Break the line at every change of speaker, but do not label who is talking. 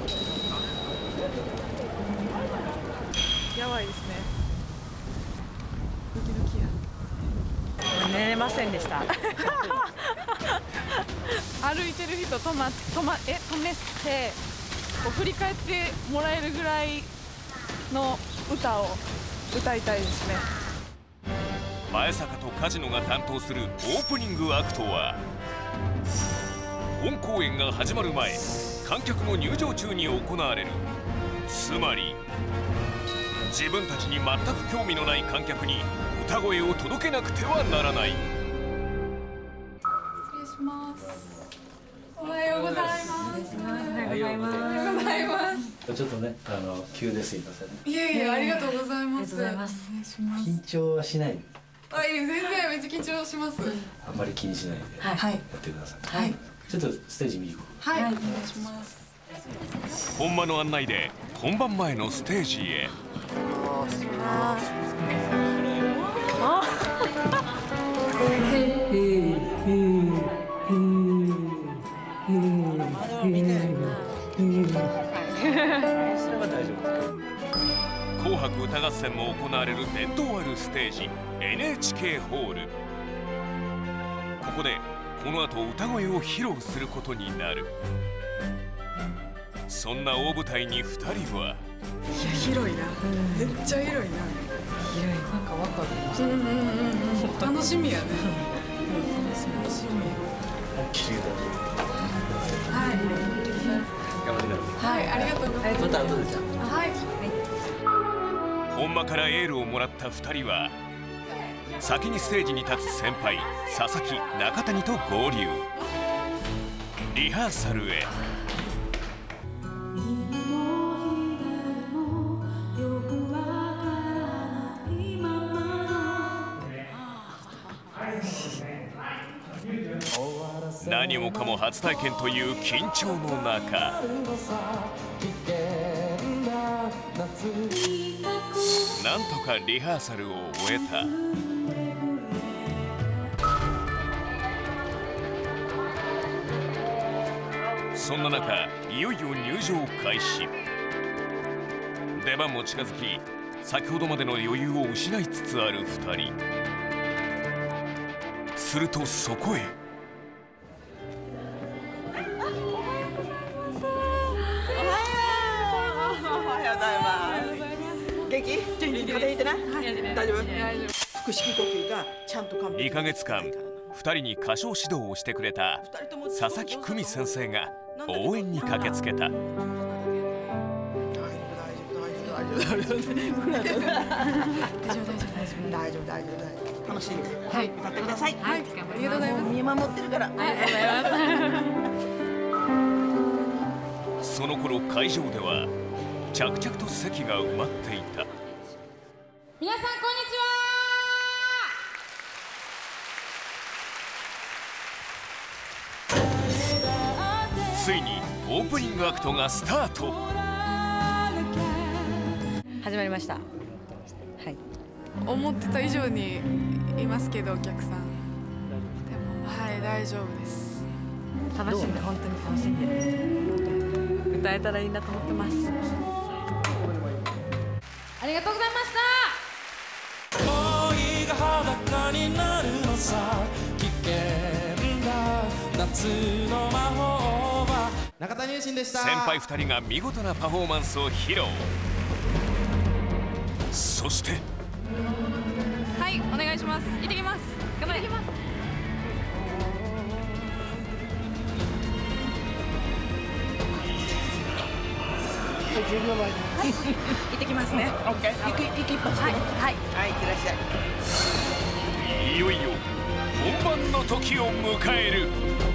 やばいですね。ドキドキや。
寝れませんでした。
歩いてる人止めてこう振り返ってもらえるぐらいの歌を歌いたいですね。
前坂と梶野が担当するオープニングアクトは、本公演が始まる前、観客の入場中に行われる。つまり自分たちに全く興味のない観客に歌声を届けなくてはならない。
失礼します。おはようございます。おはようございます。
ちょっとね、急ですいません。
いえいえ、ありがとうございます。
ありがとうございます。
お願いします。
緊張はしない。
あ、いえ、全然めっちゃ緊張します。
あんまり気にしないでやってください。
はい。
ちょっとステージ見に行こう。
はい、お願いします。
本間の案内で本番前のステージへ。紅白歌合戦も行われる伝統あるステージ NHK ホール。ここでこの後歌声を披露することになる。そんな大舞台に2人は、
いや、広いな。めっちゃ広いな。
広い、なんかワクワクしました。
楽しみやね。楽しみ。
綺麗だね。
はい。
頑張ってくださ
はい、ありがとうございます。
い。また後でじゃ
はい。
本間からエールをもらった2人は、先にステージに立つ先輩佐々木中谷と合流。リハーサルへ。何もかも初体験という緊張の中、なんとかリハーサルを終えた。そんな中、いよいよ入場開始。出番も近づき、先ほどまでの余裕を失いつつある2人。するとそこへ。
元気？風邪ひいてない？大丈夫？
腹式呼吸がちゃんと完璧。
2ヶ月間、2人に歌唱指導をしてくれた佐々木久美先生が応援に駆けつけた。
大丈夫。楽しんで歌ってください。
はい、ありがとうございます。
見守ってるから。
ありがとうございます。
その頃会場では着々と席が埋まっていた。
皆さんこんにちは。
ついにオープニングアクトがスタート。
始まりました。はい。
思ってた以上にいますけど、お客さん。でも、はい、大丈夫です。
楽しんで、本当に楽しんで歌えたらいいなと思ってます。
ありがとうございました。
恋が裸になるのさ、危険だ夏の魔法は。中田入信でした。
先輩2人が見事なパフォーマンスを披露。そして
はい、お願いします。行ってきます。頑張れ。行ってきます。
10秒前に。
行ってきますね。
オッケー。息一発。はい、いってらっしゃい。
いよいよ本番の時を迎える。